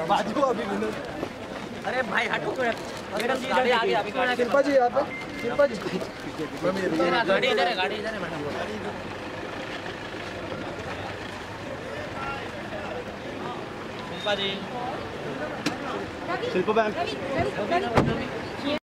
बाजू अभी विनोद। अरे भाई हटो तो मैडम जी इधर आगे अभी शिल्पा जी यहाँ पे शिल्पा जी गाड़ी इधर है मैडम। शिल्पा जी शिल्पा मैम